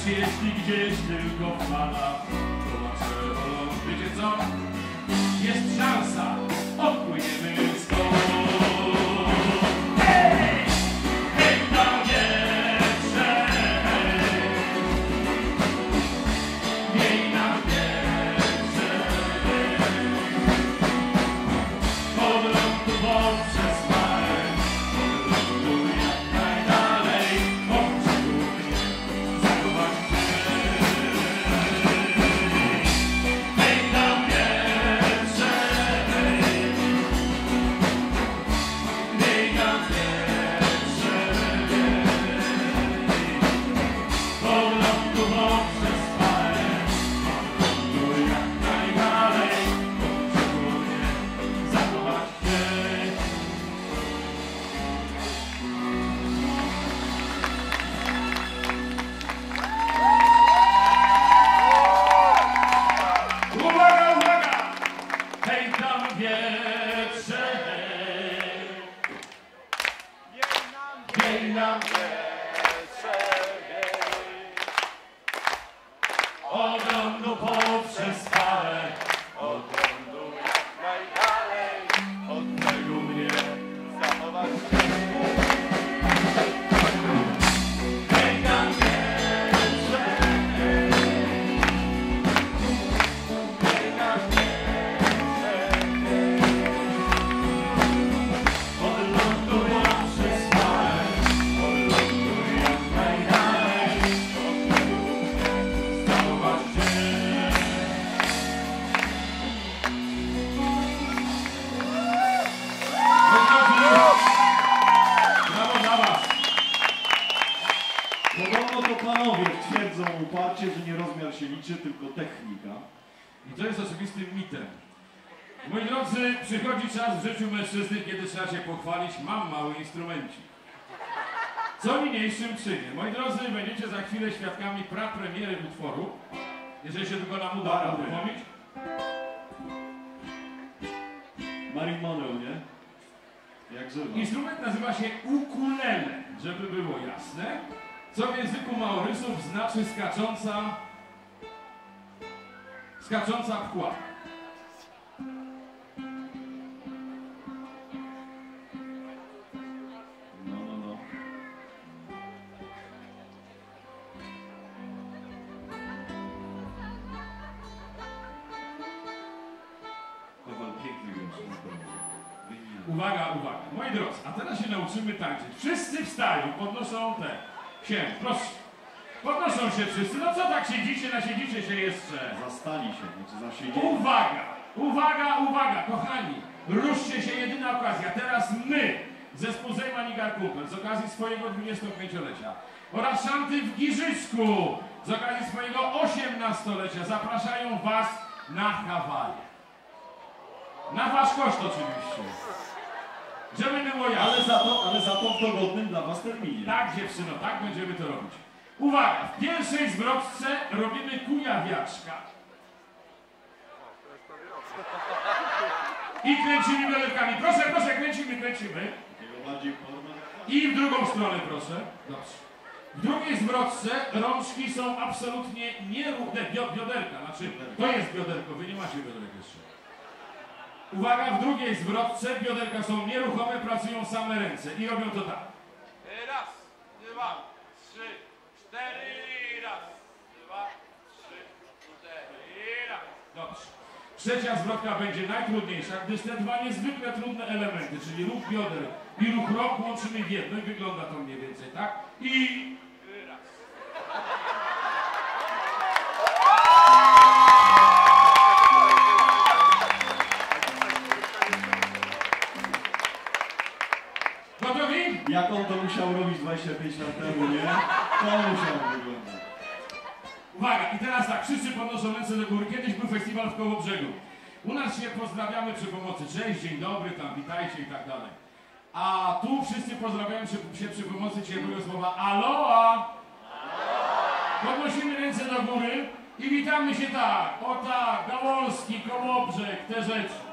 jeśli gdzieś tylko wpada, zobaczę, wiecie co? Jest szansa, odpłyniemy stąd. Hej! Hej na wietrze! Miej na wietrze! Od lądu poprzez parę, od lądu jak najdalej, od brzegu mnie zachować się. Hej na wietrze! Miej na wietrze! Od lądu poprzez parę, od lądu jak najdalej, od brzegu mnie zachować się. Uwaga, uwaga! Hej tam wietrze! Hej nam od lądu poprzez falę, od lądu jak najdalej, od brzegu mnie zachować się. Hej tam wietrze! Hej tam wietrze! Od lądu poprzez falę, od lądu jak najdalej, od brzegu mnie zachować się. Brawo dla was! Podobno to panowie twierdzą uparcie, że nie rozmiar się liczy, tylko technika. I to jest oczywistym mitem. Moi drodzy, przychodzi czas w życiu mężczyzny, kiedy trzeba się pochwalić, mam mały instrumencik. Co niniejszym czynię. Moi drodzy, będziecie za chwilę świadkami prapremiery utworu. Jeżeli się tylko nam uda uruchomić. Marilyn Monroe, nie? Jak żywa. Instrument nazywa się ukulele, żeby było jasne. Co w języku Maorysów znaczy skacząca pchła. No. Kowal piękny wiersz, naprawdę. Uwaga, uwaga. Moi drodzy, a teraz się nauczymy tańczyć. Wszyscy wstają, podnoszą się. Proszę. Podnoszą się wszyscy. No co tak siedzicie, nasiedzicie się jeszcze. Zastali się, znaczy zasiedzieli. Uwaga, uwaga, uwaga, kochani. Ruszcie się, jedyna okazja. Teraz my, zespół Zejman i Garkumpel, z okazji swojego 25-lecia oraz Szanty w Giżycku, z okazji swojego 18-lecia zapraszają was na Hawalię. Na wasz koszt oczywiście. Żeby było jasne. Ale za to w dogodnym dla was terminie. Tak, dziewczyno, tak będziemy to robić. Uwaga, w pierwszej zwrotce robimy kujawiaczka. I kręcimy bioderkami. Proszę, proszę, kręcimy. Takiego bardziej forma. I w drugą stronę, proszę. Dobrze. W drugiej zwrotce rączki są absolutnie nierówne. Bioderka, znaczy to jest bioderko, wy nie macie bioderek jeszcze. Uwaga, w drugiej zwrotce bioderka są nieruchome, pracują same ręce i robią to tak. Raz, dwa, trzy, cztery, raz, dwa, trzy, cztery, raz. Dobrze. Trzecia zwrotka będzie najtrudniejsza, gdyż te dwa niezwykle trudne elementy, czyli ruch bioder i ruch rąk łączymy w jedno i wygląda to mniej więcej, tak? I... Raz. Gotowi? Jak on to musiał robić 25 lat temu, nie? To musiał wyglądać. Uwaga, i teraz tak, wszyscy podnoszą ręce do góry. Kiedyś był festiwal w Kołobrzegu. U nas się pozdrawiamy przy pomocy cześć, dzień dobry, tam witajcie i tak dalej. A tu wszyscy pozdrawiają się przy pomocy ciepłego słowa aloha. Podnosimy ręce do góry i witamy się tak. O tak, Gałązki, Kołobrzeg, te rzeczy.